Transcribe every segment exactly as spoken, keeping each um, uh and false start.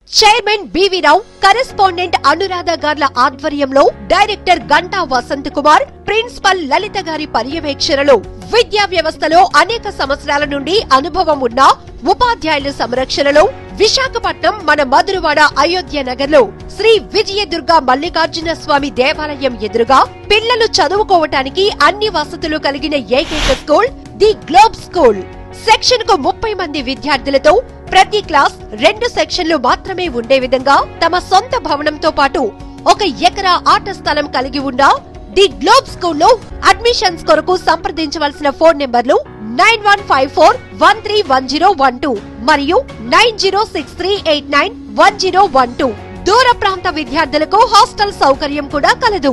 Chairman BV Rao, correspondent Anuradha గార్ల ఆధ్వర్యంలో director Ganta Vasanth Kumar, principal Lalitha గారి పర్యవేక్షణలో విద్యా వ్యవస్థలో అనేక సంవత్సరాల నుండి అనుభవం ఉన్న ఉపాధ్యాయుల సంరక్షణలో విశాఖపట్నం మన మధురవాడ అయోధ్య నగర్ లో శ్రీ విజయదుర్గ మల్లికార్జున స్వామి దేవాలయం ఎదురుగా పిల్లలు చదువుకోవటానికి అన్ని వసతులు కలిగిన ఏకైక school The Globe School. Section కు ముప్పై మంది విద్యార్థులతో ప్రతి క్లాస్ రెండు సెక్షన్లు మాత్రమే ఉండే విధంగా తమ సొంత భవనంతో పాటు ఒక ఎకరా ఆట స్థలం కలిగి ఉన్న ది గ్లోబ్ స్కూల్లో అడ్మిషన్స్ కొరకు సంప్రదించవలసిన ఫోన్ నెంబర్లు nine one five four one three one zero one two మరియు nine zero six three eight nine one zero one two. దూర ప్రాంత విద్యార్థులకు హాస్టల్ సౌకర్యం కూడా కలదు.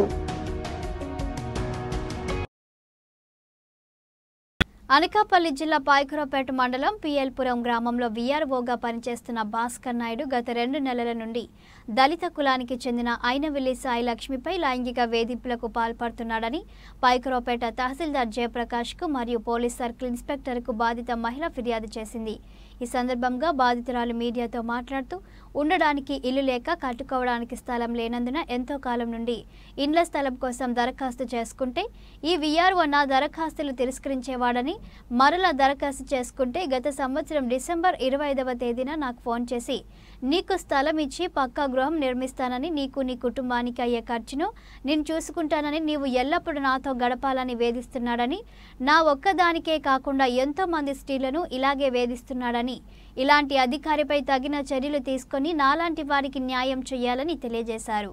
అనకాపల్లి జిల్లా పాయకరావుపేట మండలం పిఎల్పురం గ్రామంలో వీఆర్ఓగా పనిచేస్తున్న భాస్కర్ నాయుడు గత రెండు నెలల నుండి దళిత కులానికి చెందిన ఐనవిల్లి సాయి లక్ష్మిపై లైంగిక వేధింపులకు పాల్పడుతున్నాడని పాయకరావుపేట తహసీల్దార్ జయప్రకాష్ కు మరియు పోలీస్ సర్కిల్ ఇన్స్పెక్టర్ కు బాధిత మహిళ ఫిర్యాదు చేసింది. ఈ సందర్భంగా బాధితురాలు మీడియాతో మాట్లాడుతూ ఉండడానికి ఇల్లు లేక కట్టుకోవడానికి స్థలం లేనందున ఎంతో కాలం నుండి ఇండ్ల స్థలం కోసం దరఖాస్తు చేసుకుంటే ఈ వీఆర్ఓ నా దరఖాస్తులు తిరస్కరించేవాడని, మరలా దరఖాస్తు చేసుకుంటే గత సంవత్సరం డిసెంబర్ ఇరవై ఐదవ తేదీన నాకు ఫోన్ చేసి నీకు స్థలం ఇచ్చి పక్కా గృహం నిర్మిస్తానని, నీకు నీ కుటుంబానికి అయ్యే ఖర్చును నేను చూసుకుంటానని, నీవు ఎల్లప్పుడూ నాతో గడపాలని వేధిస్తున్నాడని, నా ఒక్కదానికే కాకుండా ఎంతో మంది స్త్రీలను ఇలాగే వేధిస్తున్నాడని, ఇలాంటి అధికారిపై తగిన చర్యలు తీసుకొని నాలాంటి వారికి న్యాయం చేయాలని తెలియజేశారు.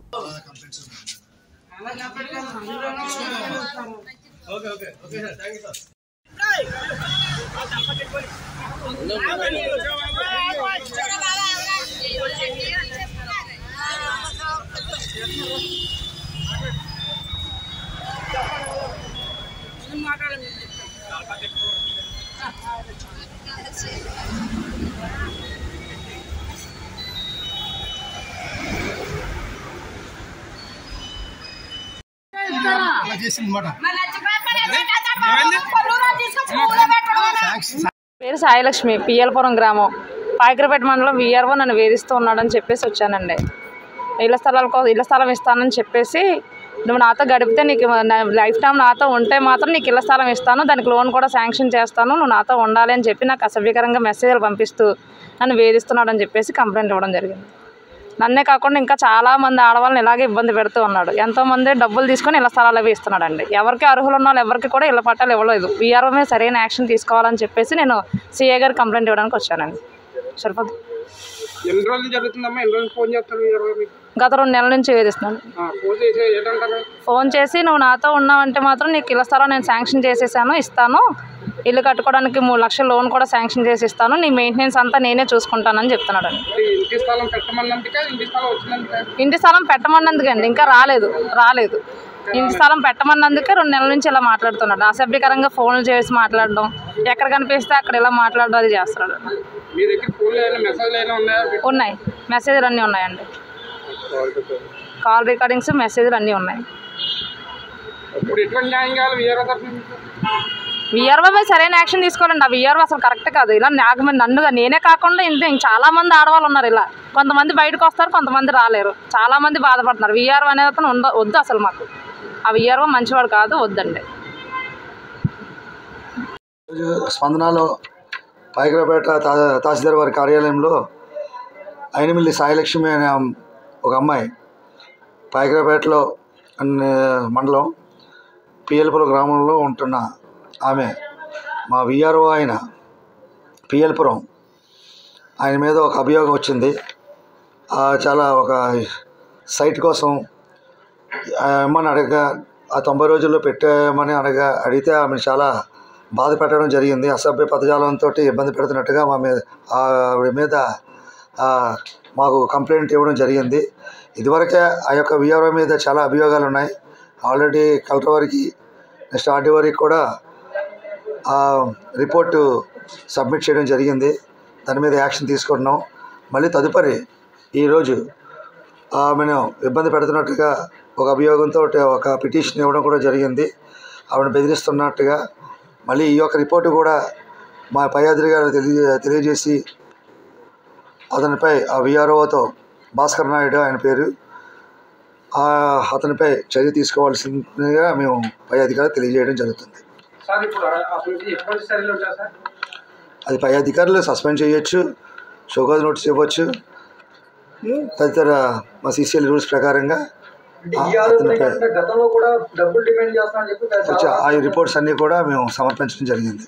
పేరు సాయిలక్ష్మి, పిఎల్పురం గ్రామం, పాయకరావుపేట మండలం. వీఆర్ఓ నన్ను వేధిస్తూ ఉన్నాడని చెప్పేసి వచ్చానండి. ఇళ్ల స్థలాల కోసం ఇళ్ల స్థలం ఇస్తానని చెప్పేసి, నువ్వు నాతో గడిపితే నీకు లైఫ్ టైం నాతో ఉంటే మాత్రం నీకు ఇళ్ల స్థలం ఇస్తాను, దానికి లోన్ కూడా శాంక్షన్ చేస్తాను, నువ్వు నాతో ఉండాలి అని చెప్పి నాకు అసభ్యకరంగా మెసేజ్లు పంపిస్తూ నన్ను వేధిస్తున్నాడని చెప్పేసి కంప్లైంట్ ఇవ్వడం జరిగింది. నన్నే కాకుండా ఇంకా చాలామంది ఆడవాళ్ళని ఇలాగే ఇబ్బంది పెడుతూ ఉన్నాడు. ఎంతోమంది డబ్బులు తీసుకొని ఇళ్ల స్థలాలు అవి ఇస్తున్నాడండి. ఎవరికి అర్హులు ఉన్న వాళ్ళు ఎవరికి కూడా ఇళ్ల పట్టాలు ఇవ్వలేదు. వీఆర్ఓ మీద సరైన యాక్షన్ తీసుకోవాలని చెప్పేసి నేను సీఏ గారు కంప్లైంట్ ఇవ్వడానికి వచ్చానండి. సరిపోదు. ఎన్ని రోజులు జరుగుతుందమ్మా? ఎన్ని రోజులు ఫోన్ చేస్తారు? గత రెండు నెలల నుంచి వేధిస్తున్నాను. ఫోన్ చేసి నువ్వు నాతో ఉన్నావంటే మాత్రం నీకు ఇళ్ల స్థలం నేను శాంక్షన్ చేసేసాను, ఇస్తాను, ఇల్లు కట్టుకోవడానికి మూడు లక్షల లోన్ కూడా శాంక్షన్ చేసి ఇస్తాను, నీ మెయింటెనెన్స్ అంతా నేనే చూసుకుంటానని చెప్తున్నాడు అండి. ఇంటి స్థలం పెట్టమన్నందుకే ఇంటి స్థలం వచ్చినందుకే ఇంటి స్థలం పెట్టమన్నందుకండి ఇంకా రాలేదు రాలేదు ఇంటి స్థలం పెట్టమన్నందుకే రెండు నెలల నుంచి ఇలా మాట్లాడుతున్నాడు. అసభ్యకరంగా ఫోన్లు చేసి మాట్లాడడం, ఎక్కడ కనిపిస్తే అక్కడ ఇలా మాట్లాడడం అది చేస్తున్నాడు. ఉన్నాయి, మెసేజ్లు అన్నీ ఉన్నాయండి. కాల్ రికార్డింగ్స్, మెసేజ్లు అన్నీ ఉన్నాయి. వీఆర్ఓ మీద సరైన యాక్షన్ తీసుకోవాలండి. ఆ వీఆర్ఓ అసలు కరెక్ట్ కాదు. ఇలా నాకు నన్నుగా నేనే కాకుండా ఇంత చాలా మంది ఆడవాళ్ళు ఉన్నారు. ఇలా కొంతమంది బయటకు వస్తారు, కొంతమంది రాలేరు. చాలా మంది బాధపడుతున్నారు. వీఆర్ఓ అనేది అతను ఉండ వద్దు అసలు మాకు. ఆ వీఆర్ఓ మంచివాడు కాదు, వద్దండి. స్పందనలో పాయకరావుపేట తహసీల్దార్ వారి కార్యాలయంలో ఐనమిల్లి సాయిలక్ష్మి అనే ఒక అమ్మాయి పాయకరావుపేటలో మండలం పిఎల్పురం గ్రామంలో ఉంటున్న ఆమె మా వీఆర్ఓ ఆయన పిఎల్పురం ఆయన మీద ఒక అభియోగం వచ్చింది. చాలా ఒక సైట్ కోసం ఏమని అడగగా ఆ తొంభై రోజుల్లో పెట్టామని అనగా అడిగితే ఆమె చాలా బాధ పెట్టడం జరిగింది. అసభ్య పదజాలంతో ఇబ్బంది పెడుతున్నట్టుగా మా మీద ఆవిడ మీద మాకు కంప్లైంట్ ఇవ్వడం జరిగింది. ఇదివరకే ఆ యొక్క వీఆర్ఓ మీద చాలా అభియోగాలు ఉన్నాయి. ఆల్రెడీ కలెక్టర్ వారికి, నెక్స్ట్ ఆర్డీ వారికి కూడా రిపోర్టు సబ్మిట్ చేయడం జరిగింది. దాని మీద యాక్షన్ తీసుకుంటున్నాం. మళ్ళీ తదుపరి ఈరోజు ఆమెను ఇబ్బంది పెడుతున్నట్టుగా ఒక అభియోగంతో ఒక పిటిషన్ ఇవ్వడం కూడా జరిగింది. ఆవిడ బెదిరిస్తున్నట్టుగా మళ్ళీ ఈ యొక్క రిపోర్టు కూడా మా పై అధికారి గారు తెలియ తెలియజేసి అతనిపై ఆ విఆర్ఓతో భాస్కర్ నాయుడు ఆయన పేరు, అతనిపై చర్య తీసుకోవాల్సిందిగా మేము పై అధికారులు తెలియజేయడం జరుగుతుంది. అది పై అధికారులు సస్పెండ్ చేయొచ్చు, షోకాజ్ నోటీస్ ఇవ్వచ్చు, తదితర మా సీసీఎల్ రూల్స్ ప్రకారంగా ఆ రిపోర్ట్స్ అన్నీ కూడా మేము సమర్పించడం జరిగింది.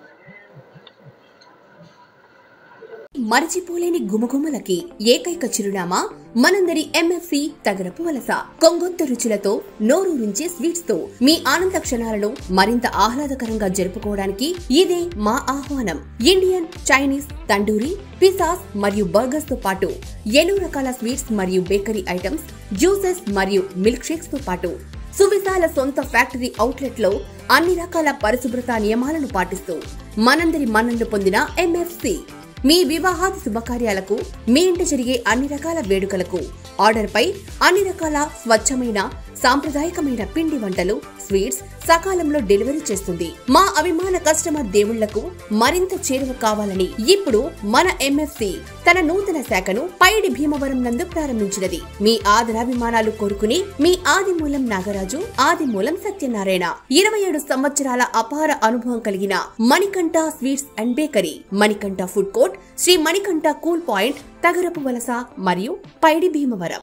మరచిపోలేని గుమగుమలకి ఏకైక చిరునామా మనందరి ఎంఎఫ్సి తగరపు వలస. కొంగొంత రుచులతో నోరూరించే స్వీట్స్ తో మీ ఆనంద క్షణాలను మరింత ఆహ్లాదకరంగా జరుపుకోవడానికి ఇదే మా ఆహ్వానం. ఇండియన్, చైనీస్, తండూరి, పిజ్జాస్ మరియు బర్గర్స్ తో పాటు ఎన్నో రకాల స్వీట్స్ మరియు బేకరీ ఐటమ్స్, జ్యూసెస్ మరియు మిల్క్ షేక్స్ తో పాటు సువిశాల సొంత ఫ్యాక్టరీ అవుట్లెట్ లో అన్ని రకాల పరిశుభ్రత నియమాలను పాటిస్తూ మనందరి మన్ననలు పొందిన ఎంఎఫ్సి మీ వివాహాది శుభకార్యాలకు, మీ ఇంట జరిగే అన్ని రకాల వేడుకలకు ఆర్డర్ పై అన్ని రకాల స్వచ్ఛమైన సాంప్రదాయకమైన పిండి వంటలు, స్వీట్స్ సకాలంలో డెలివరీ చేస్తుంది. మా అభిమాన కస్టమర్ దేవుళ్లకు మరింత చేరువ కావాలని ఇప్పుడు మన ఎంఎఫ్సి తన నూతన శాఖను పైడి భీమవరం నందు ప్రారంభించినది. మీ ఆదరాభిమానాలు కోరుకుని మీ ఆదిమూలం నాగరాజు, ఆదిమూలం సత్యనారాయణ ఇరవై ఏడు సంవత్సరాల అపార అనుభవం కలిగిన Manikanta sweets and bakery, Manikanta food court, Shri Manikanta cool point, Tagarapuvalasa మరియు పైడి భీమవరం.